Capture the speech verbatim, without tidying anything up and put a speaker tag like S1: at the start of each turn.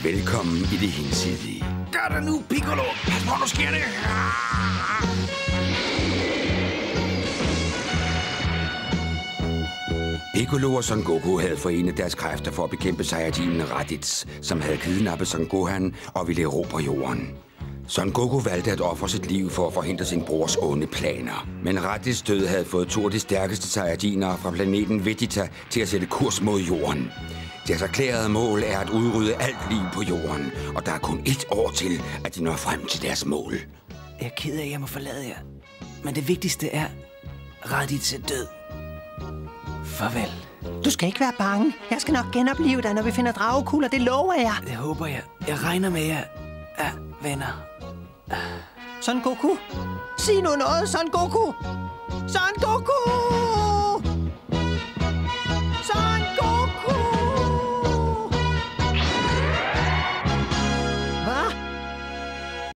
S1: Velkommen i det hinsidige. Der er der nu, Piccolo! Pas på, nu sker det! Piccolo og Son Goku havde forenet deres kræfter for at bekæmpe Saiyajinen Raditz, som havde kidnappet Son Gohan og ville erobre jorden. Son Goku valgte at ofre sit liv for at forhindre sin brors onde planer. Men Raditz død havde fået to af de stærkeste Saiyajiner fra planeten Vegeta til at sætte kurs mod jorden. Deres erklærede mål er at udrydde alt liv på jorden, og der er kun et år til, at de når frem til deres mål.
S2: Jeg er ked af, at jeg må forlade jer. Men det vigtigste er, Raditz er død. Farvel.
S3: Du skal ikke være bange. Jeg skal nok genopleve dig, når vi finder dragekugler. Det lover jeg.
S2: Det håber jeg. Jeg regner med jer. Ja, venner.
S3: Son Goku. Sig nu noget, Son Goku. Son Goku!